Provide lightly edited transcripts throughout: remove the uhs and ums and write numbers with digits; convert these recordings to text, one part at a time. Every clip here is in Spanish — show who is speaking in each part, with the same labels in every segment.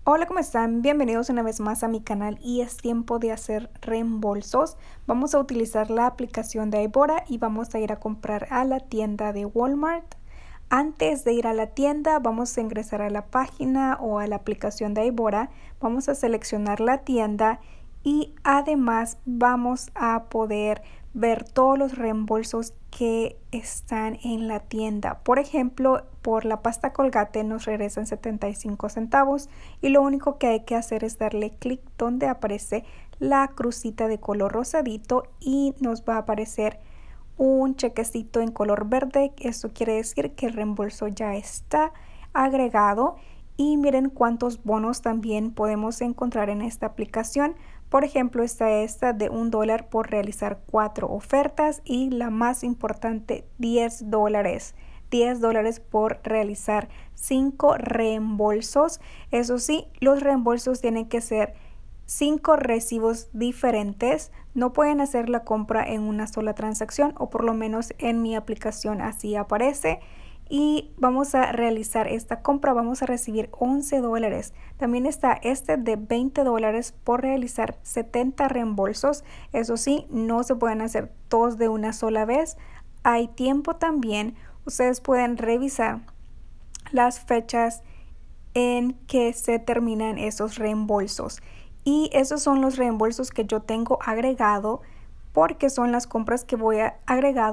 Speaker 1: Hola, ¿cómo están? Bienvenidos una vez más a mi canal y es tiempo de hacer reembolsos. Vamos a utilizar la aplicación de Aibora y vamos a ir a comprar a la tienda de Walmart. Antes de ir a la tienda vamos a ingresar a la página o a la aplicación de Aibora. Vamos a seleccionar la tienda y además vamos a poder ver todos los reembolsos que están en la tienda. Por ejemplo, por la pasta Colgate nos regresan 75 centavos y lo único que hay que hacer es darle clic donde aparece la crucita de color rosadito y nos va a aparecer un chequecito en color verde. Eso quiere decir que el reembolso ya está agregado. Y miren cuántos bonos también podemos encontrar en esta aplicación. Por ejemplo, está esta de $1 por realizar 4 ofertas y la más importante, $10. $10 por realizar 5 reembolsos. Eso sí, los reembolsos tienen que ser 5 recibos diferentes. No pueden hacer la compra en una sola transacción, o por lo menos en mi aplicación así aparece. Y vamos a realizar esta compra, vamos a recibir $11. También está este de $20 por realizar 70 reembolsos. Eso sí, no se pueden hacer todos de una sola vez. Hay tiempo también. Ustedes pueden revisar las fechas en que se terminan esos reembolsos. Y esos son los reembolsos que yo tengo agregado porque son las compras que voy a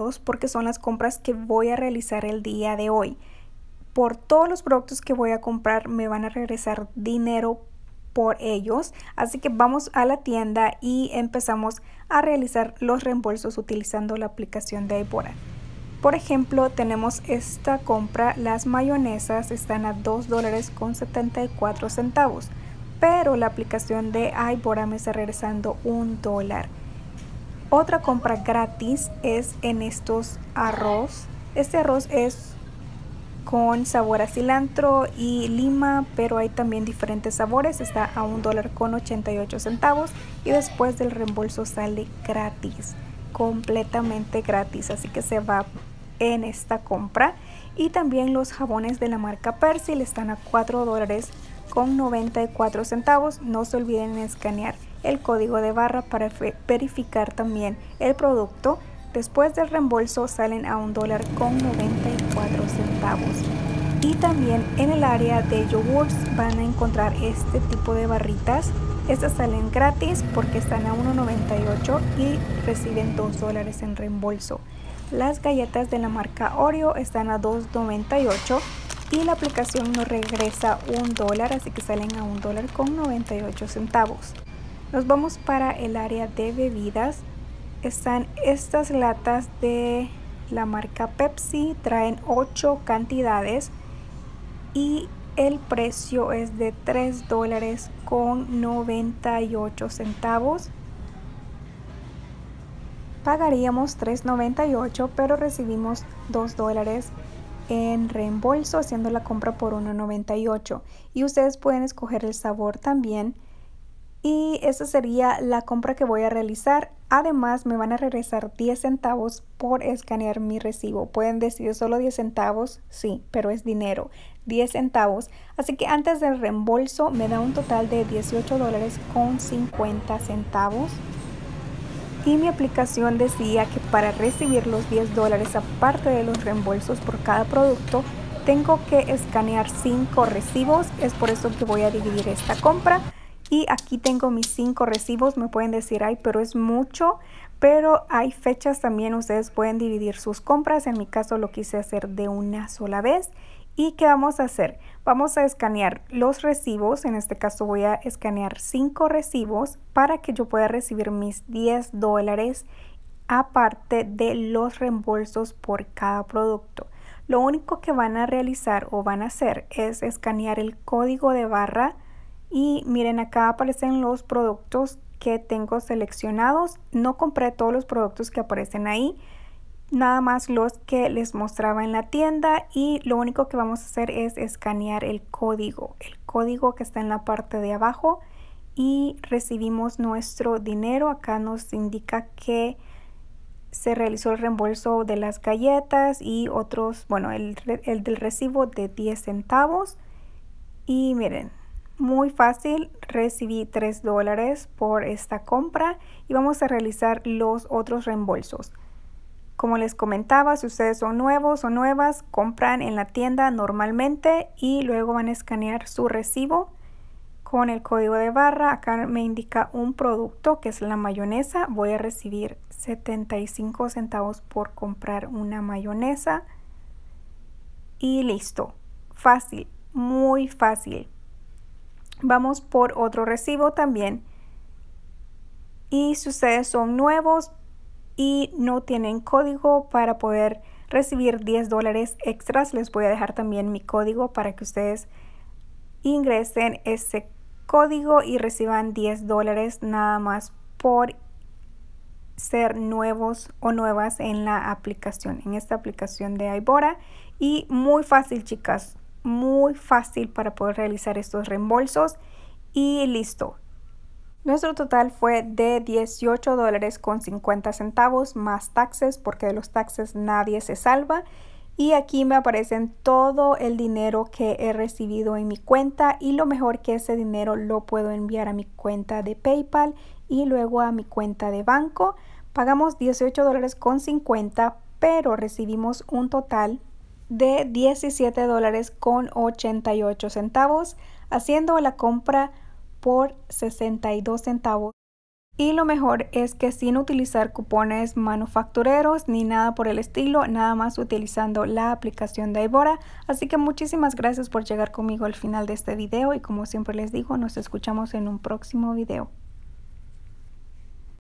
Speaker 1: realizar el día de hoy. Por todos los productos que voy a comprar me van a regresar dinero por ellos. Así que vamos a la tienda y empezamos a realizar los reembolsos utilizando la aplicación de Aibora. Por ejemplo, tenemos esta compra, las mayonesas están a $2.74, pero la aplicación de Aibora me está regresando $1. Otra compra gratis es en estos arroz. Este arroz es con sabor a cilantro y lima, pero hay también diferentes sabores. Está a $1.88 y después del reembolso sale gratis, completamente gratis, así que se va en esta compra. Y también los jabones de la marca Persil están a $4.94. No se olviden de escanear el código de barra para verificar también el producto. Después del reembolso salen a $1.94. Y también en el área de yogurts van a encontrar este tipo de barritas. Estas salen gratis porque están a $1.98 y reciben $2 en reembolso. Las galletas de la marca Oreo están a $2.98 y la aplicación nos regresa $1, así que salen a $1.98. Nos vamos para el área de bebidas. Están estas latas de la marca Pepsi, traen 8 cantidades y el precio es de $3.98. Pagaríamos $3.98, pero recibimos $2 en reembolso haciendo la compra por $1.98. Y ustedes pueden escoger el sabor también. Y esa sería la compra que voy a realizar. Además me van a regresar 10 centavos por escanear mi recibo. Pueden decir solo 10 centavos, sí, pero es dinero, 10 centavos. Así que antes del reembolso me da un total de $18.50. Y mi aplicación decía que para recibir los $10 aparte de los reembolsos por cada producto, tengo que escanear 5 recibos. Es por eso que voy a dividir esta compra. Y aquí tengo mis 5 recibos. Me pueden decir, ay, pero es mucho. Pero hay fechas también. Ustedes pueden dividir sus compras. En mi caso lo quise hacer de una sola vez. ¿Y qué vamos a hacer? Vamos a escanear los recibos. En este caso voy a escanear 5 recibos para que yo pueda recibir mis $10 aparte de los reembolsos por cada producto. Lo único que van a realizar o van a hacer es escanear el código de barra. Y miren, acá aparecen los productos que tengo seleccionados. No compré todos los productos que aparecen ahí, nada más los que les mostraba en la tienda. Y lo único que vamos a hacer es escanear el código que está en la parte de abajo y recibimos nuestro dinero. Acá nos indica que se realizó el reembolso de las galletas y otros, bueno, el del recibo de 10 centavos. Y miren, muy fácil, recibí $3 por esta compra y vamos a realizar los otros reembolsos. Como les comentaba, si ustedes son nuevos o nuevas, compran en la tienda normalmente y luego van a escanear su recibo con el código de barra. Acá me indica un producto que es la mayonesa. Voy a recibir 75 centavos por comprar una mayonesa. Y listo. Fácil, muy fácil. Vamos por otro recibo también. Y si ustedes son nuevos y no tienen código para poder recibir $10 extras, les voy a dejar también mi código para que ustedes ingresen ese código y reciban $10 nada más por ser nuevos o nuevas en la aplicación, en esta aplicación de Aibora. Y muy fácil, chicas, muy fácil para poder realizar estos reembolsos y listo. Nuestro total fue de $18.50 más taxes, porque de los taxes nadie se salva. Y aquí me aparecen todo el dinero que he recibido en mi cuenta y lo mejor que ese dinero lo puedo enviar a mi cuenta de PayPal y luego a mi cuenta de banco. Pagamos $18.50, pero recibimos un total de $17.88, haciendo la compra por 62 centavos. Y lo mejor es que sin utilizar cupones manufactureros ni nada por el estilo, nada más utilizando la aplicación de Aibora. Así que muchísimas gracias por llegar conmigo al final de este video y como siempre les digo, nos escuchamos en un próximo video.